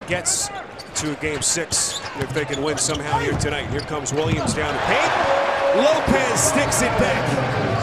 gets to game 6 if they can win somehow here tonight. Here comes Williams down the paint. Lopez sticks it back.